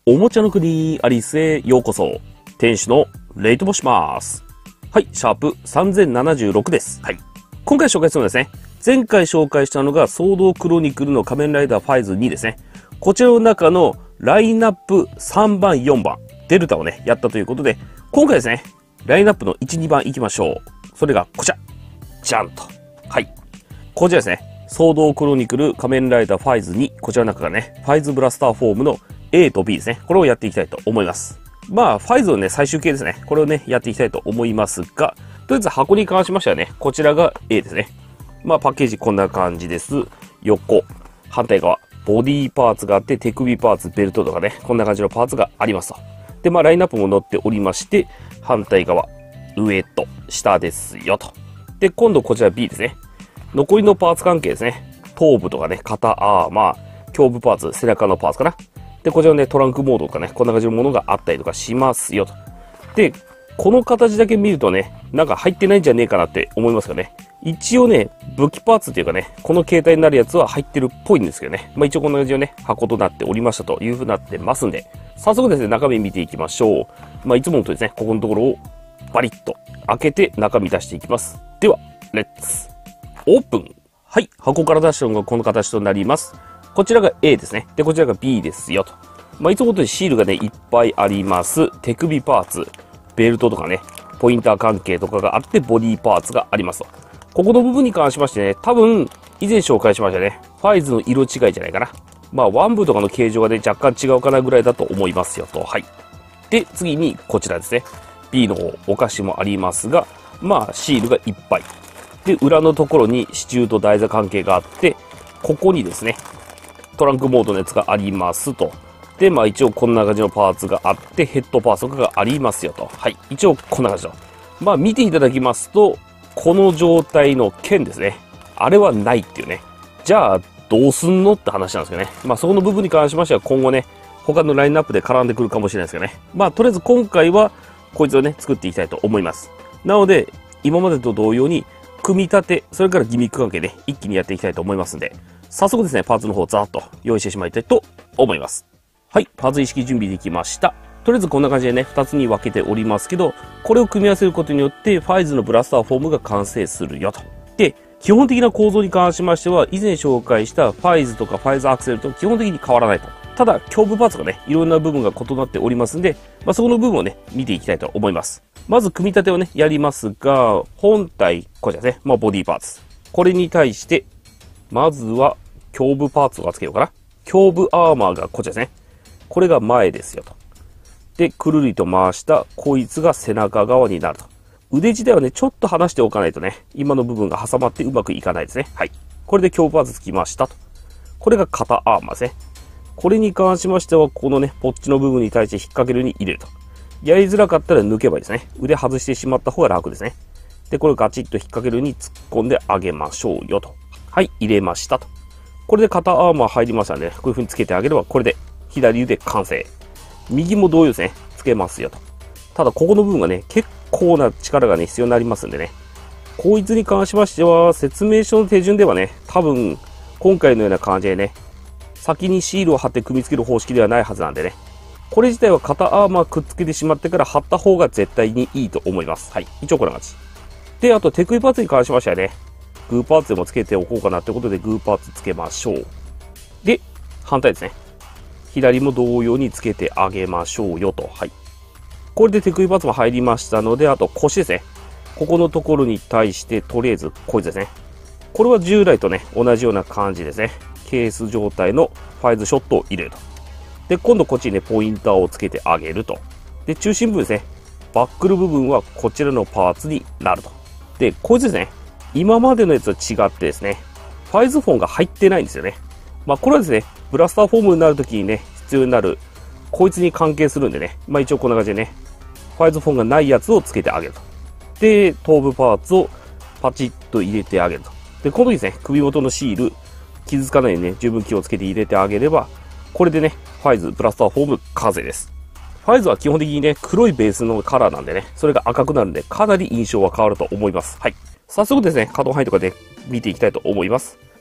おもちゃの国アリスへようこそ。店主のレイと申します。はい、シャープ3076です。はい。今回紹介するのはですね、前回紹介したのがソードクロニクルの仮面ライダーファイズ2ですね。こちらの中のラインナップ3番、4番、デルタをね、やったということで、今回ですね、ラインナップの1、2番行きましょう。それがこちら。じゃんと。はい。こちらですね、ソードクロニクル仮面ライダーファイズ2、こちらの中がね、ファイズブラスターフォームの A と B ですね。これをやっていきたいと思います。まあ、ファイズのね、最終形ですね。これをね、やっていきたいと思いますが、とりあえず箱に関しましてはね、こちらが A ですね。まあ、パッケージこんな感じです。横、反対側、ボディパーツがあって、手首パーツ、ベルトとかね、こんな感じのパーツがありますと。で、まあ、ラインナップも載っておりまして、反対側、上と下ですよと。で、今度こちら B ですね。残りのパーツ関係ですね。頭部とかね、肩アーマー、胸部パーツ、背中のパーツかな。で、こちらね、トランクモードとかね、こんな感じのものがあったりとかしますよと。で、この形だけ見るとね、なんか入ってないんじゃねえかなって思いますよね。一応ね、武器パーツっていうかね、この形態になるやつは入ってるっぽいんですけどね。まあ一応こんな感じのね、箱となっておりましたという風になってますんで、早速ですね、中身見ていきましょう。まあいつものとですね、ここのところをバリッと開けて中身出していきます。では、レッツオープン。はい、箱から出したのがこの形となります。こちらが A ですね。で、こちらが B ですよと。まあいつもとシールがね、いっぱいあります。手首パーツ、ベルトとかね、ポインター関係とかがあって、ボディパーツがありますと。ここの部分に関しましてね、多分、以前紹介しましたね。ファイズの色違いじゃないかな。まあ、ワン部とかの形状がね、若干違うかなぐらいだと思いますよと。はい。で、次にこちらですね。B の方、お菓子もありますが、まあ、シールがいっぱい。で、裏のところに支柱と台座関係があって、ここにですね、トランクモードのやつがありますと。で、まあ一応こんな感じのパーツがあって、ヘッドパーツとかがありますよと。はい。一応こんな感じの。まあ見ていただきますと、この状態の剣ですね。あれはないっていうね。じゃあ、どうすんのって話なんですけどね。まあそこの部分に関しましては今後ね、他のラインナップで絡んでくるかもしれないですけどね。まあとりあえず今回は、こいつをね、作っていきたいと思います。なので、今までと同様に、組み立て、それからギミック関係で一気にやっていきたいと思いますんで、早速ですね、パーツの方をざーっと用意してしまいたいと思います。はい、パーツ意識準備できました。とりあえずこんな感じでね、2つに分けておりますけど、これを組み合わせることによって、ファイズのブラスターフォームが完成するよと。で、基本的な構造に関しましては、以前紹介したファイズとかファイズアクセルと基本的に変わらないと。ただ、胸部パーツがね、いろんな部分が異なっておりますんで、まあ、そこの部分をね、見ていきたいと思います。まず、組み立てをね、やりますが、本体、こちらですね、まあ、ボディパーツ。これに対して、まずは、胸部パーツをつけようかな。胸部アーマーがこちらですね。これが前ですよと。で、くるりと回した、こいつが背中側になると。腕自体はね、ちょっと離しておかないとね、今の部分が挟まってうまくいかないですね。はい。これで胸部パーツつきましたと。これが肩アーマーですね。これに関しましては、このね、ポッチの部分に対して引っ掛けるように入れると。やりづらかったら抜けばいいですね。腕外してしまった方が楽ですね。で、これをガチッと引っ掛けるように突っ込んであげましょうよと。はい、入れましたと。これで肩アーマー入りましたので、こういう風につけてあげれば、これで左腕完成。右も同様ですね。つけますよと。ただ、ここの部分がね、結構な力がね、必要になりますんでね。こいつに関しましては、説明書の手順ではね、多分、今回のような感じでね、先にシールを貼って組み付ける方式ではないはずなんでね。これ自体は肩アーマーくっつけてしまってから貼った方が絶対にいいと思います。はい。一応こんな感じ。で、あと手首パーツに関しましてはね、グーパーツでもつけておこうかなということでグーパーツつけましょう。で、反対ですね。左も同様につけてあげましょうよと。はい。これで手首パーツも入りましたので、あと腰ですね。ここのところに対して、とりあえずこいつですね。これは従来とね、同じような感じですね。ケース状態のファイズショットを入れると。で、今度こっちにね、ポインターをつけてあげると。で、中心部分ですね。バックル部分はこちらのパーツになると。で、こいつですね。今までのやつと違ってですね、ファイズフォンが入ってないんですよね。まあ、これはですね、ブラスターフォームになるときにね、必要になる、こいつに関係するんでね、まあ一応こんな感じでね、ファイズフォンがないやつをつけてあげると。で、頭部パーツをパチッと入れてあげると。で、この時ですね、首元のシール、傷つかないようにね、十分気をつけて入れてあげれば、これでね、ファイズブラスターフォーム完成です。ファイズは基本的にね、黒いベースのカラーなんでね、それが赤くなるんで、かなり印象は変わると思います。はい。早速ですね、カート範囲とかで見ていきたいと思います。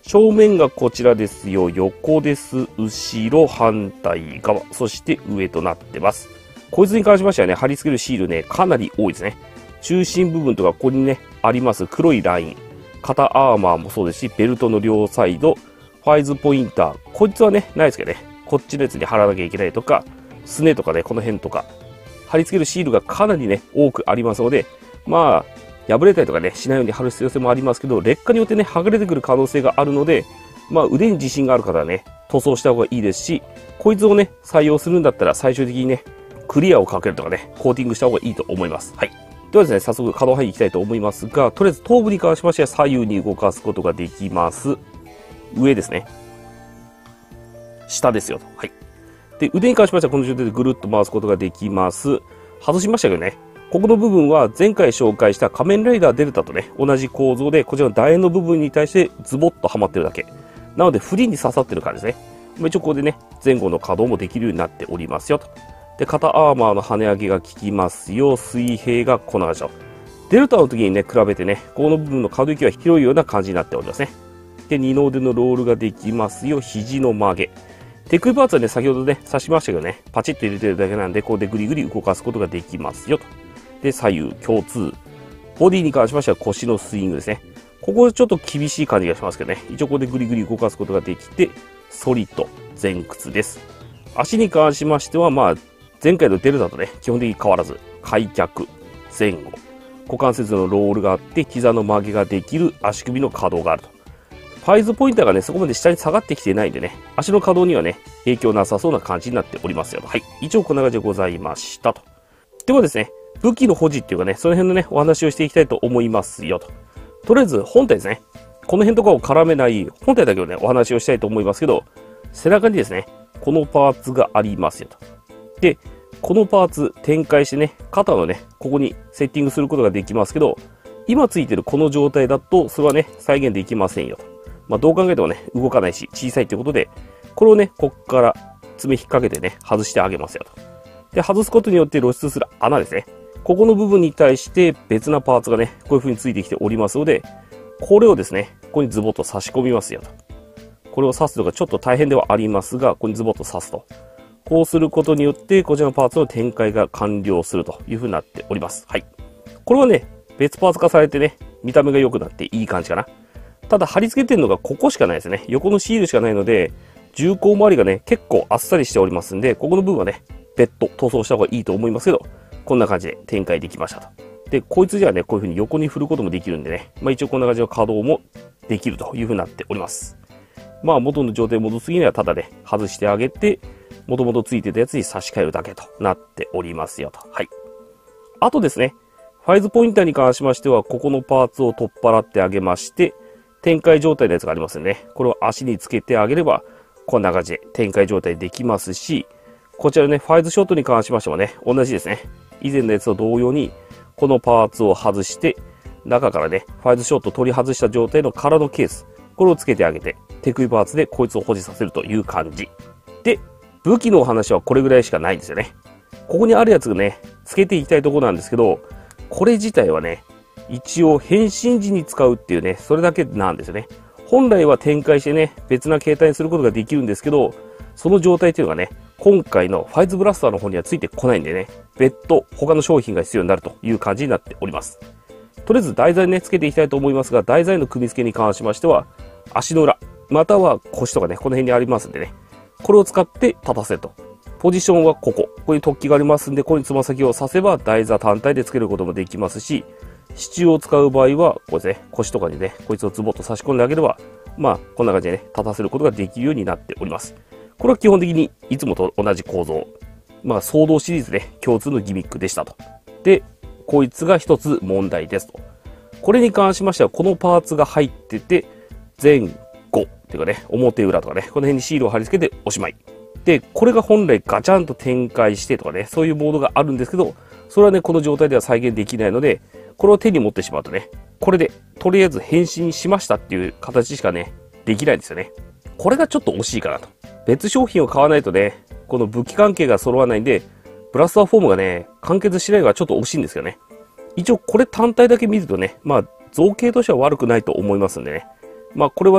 正面がこちらですよ。横です。後ろ、反対側、そして上となってます。こいつに関しましてはね、貼り付けるシールね、かなり多いですね。中心部分とかここにね、あります黒いライン。肩アーマーもそうですし、ベルトの両サイド、ファイズポインター。こいつはね、ないですけどね。こっちのやつに貼らなきゃいけないとか、すねとかね、この辺とか。貼り付けるシールがかなりね、多くありますので、まあ、破れたりとかね、しないように貼る必要性もありますけど、劣化によってね、剥がれてくる可能性があるので、まあ、腕に自信がある方はね、塗装した方がいいですし、こいつをね、採用するんだったら最終的にね、クリアをかけるとかね、コーティングした方がいいと思います。はい。ではですね、早速可動範囲いきたいと思いますが、とりあえず頭部に関しましては左右に動かすことができます。上ですね。下ですよと。はい。で、腕に関しましてはこの状態でぐるっと回すことができます。外しましたけどね、ここの部分は前回紹介した仮面ライダーデルタとね、同じ構造で、こちらの楕円の部分に対してズボッとはまってるだけ。なので、フリーに刺さってる感じですね。一応ここでね、前後の可動もできるようになっておりますよと。で、肩アーマーの跳ね上げが効きますよ。水平がこんな感じと。デルタの時にね、比べてね、この部分の可動域は広いような感じになっておりますね。で、二の腕のロールができますよ。肘の曲げ。テクイパーツはね、先ほどね、刺しましたけどね、パチッと入れてるだけなんで、ここでグリグリ動かすことができますよと。で、左右共通。ボディに関しましては腰のスイングですね。ここちょっと厳しい感じがしますけどね。一応ここでグリグリ動かすことができて、ソリッド、前屈です。足に関しましては、まあ、前回のデルタとね、基本的に変わらず、開脚、前後、股関節のロールがあって、膝の曲げができる足首の可動があると。ファイズポインターがね、そこまで下に下がってきていないんでね、足の可動にはね、影響なさそうな感じになっておりますよと。はい。一応こんな感じでございましたと。ではですね、武器の保持っていうかね、その辺のね、お話をしていきたいと思いますよと。とりあえず本体ですね。この辺とかを絡めない本体だけをね、お話をしたいと思いますけど、背中にですね、このパーツがありますよと。で、このパーツ展開してね、肩のね、ここにセッティングすることができますけど、今ついてるこの状態だと、それはね、再現できませんよと。まあ、どう考えてもね、動かないし、小さいということで、これをね、こっから爪引っ掛けてね、外してあげますよと。で、外すことによって露出する穴ですね。ここの部分に対して別なパーツがね、こういう風についてきておりますので、これをですね、ここにズボッと差し込みますよと。これを刺すのがちょっと大変ではありますが、ここにズボッと刺すと。こうすることによって、こちらのパーツの展開が完了するという風になっております。はい。これはね、別パーツ化されてね、見た目が良くなっていい感じかな。ただ貼り付けてるのがここしかないですね。横のシールしかないので、重厚周りがね、結構あっさりしておりますんで、ここの部分はね、別途塗装した方がいいと思いますけど、こんな感じで展開できましたと。で、こいつではね、こういう風に横に振ることもできるんでね、まあ一応こんな感じの稼働もできるという風になっております。まあ元の状態に戻すにはただね、外してあげて、元々ついてたやつに差し替えるだけとなっておりますよと。はい。あとですね、ファイズポインターに関しましては、ここのパーツを取っ払ってあげまして、展開状態のやつがありますんでね、これを足につけてあげれば、こんな感じで展開状態できますし、こちらね、ファイズショットに関しましてもね、同じですね。以前のやつと同様に、このパーツを外して、中からね、ファイズショット取り外した状態の空のケース、これをつけてあげて、手首パーツでこいつを保持させるという感じ。で、武器のお話はこれぐらいしかないんですよね。ここにあるやつがね、つけていきたいところなんですけど、これ自体はね、一応変身時に使うっていうね、それだけなんですよね。本来は展開してね、別な形態にすることができるんですけど、その状態っていうのがね、今回のファイズブラスターの方にはついてこないんでね、別途他の商品が必要になるという感じになっております。とりあえず台座にね、つけていきたいと思いますが、台座への組み付けに関しましては、足の裏、または腰とかね、この辺にありますんでね、これを使って立たせると。ポジションはここに突起がありますんで、ここにつま先を刺せば台座単体でつけることもできますし、支柱を使う場合は、こうですね、腰とかにね、こいつをズボッと差し込んであげれば、まあ、こんな感じでね、立たせることができるようになっております。これは基本的にいつもと同じ構造。まあ、騒動シリーズで共通のギミックでしたと。で、こいつが一つ問題ですと。これに関しましては、このパーツが入ってて、前後っていうかね、表裏とかね、この辺にシールを貼り付けておしまい。で、これが本来ガチャンと展開してとかね、そういうモードがあるんですけど、それはね、この状態では再現できないので、これを手に持ってしまうとね、これで、とりあえず変身しましたっていう形しかね、できないんですよね。これがちょっと惜しいかなと。別商品を買わないとね、この武器関係が揃わないんで、ブラスターフォームがね、完結しないのがちょっと惜しいんですよね。一応これ単体だけ見るとね、まあ造形としては悪くないと思いますんでね。まあこれはね、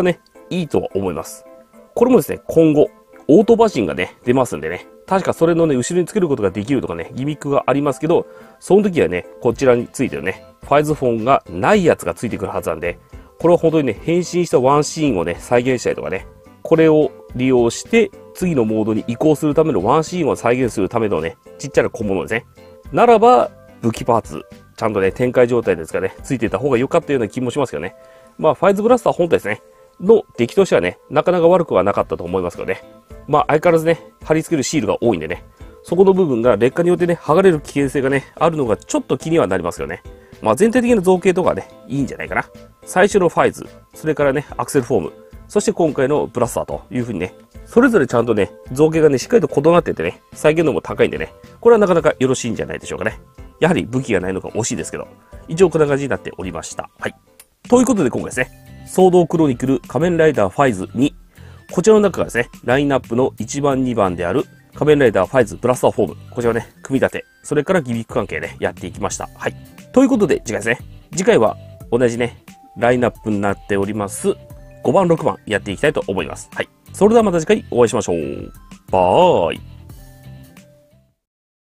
いいとは思います。これもですね、今後、オートバジンがね、出ますんでね、確かそれのね、後ろにつけることができるとかね、ギミックがありますけど、その時はね、こちらについてるね、ファイズフォンがないやつがついてくるはずなんで、これは本当にね、変身したワンシーンをね、再現したりとかね、これを利用して、次のモードに移行するためのワンシーンを再現するためのね、ちっちゃな小物ですね。ならば、武器パーツ、ちゃんとね、展開状態ですかね、ついていた方が良かったような気もしますけどね。まあ、ファイズブラスター本体ですね、の出来としてはね、なかなか悪くはなかったと思いますけどね。まあ、相変わらずね、貼り付けるシールが多いんでね、そこの部分が劣化によってね、剥がれる危険性がね、あるのがちょっと気にはなりますよね。まあ、全体的な造形とかね、いいんじゃないかな。最初のファイズ、それからね、アクセルフォーム、そして今回のブラスターという風にね、それぞれちゃんとね、造形がね、しっかりと異なっててね、再現度も高いんでね、これはなかなかよろしいんじゃないでしょうかね。やはり武器がないのが惜しいですけど、一応こんな感じになっておりました。はい。ということで今回ですね、ソードクロニクル仮面ライダーファイズ2、こちらの中からですね、ラインナップの1番2番である仮面ライダーファイズブラスターフォーム、こちらをね、組み立て、それからギミック関係でやっていきました。はい。ということで次回ですね、次回は同じね、ラインナップになっております、5番6番やっていきたいと思います。はい。それではまた次回お会いしましょう。バーイ。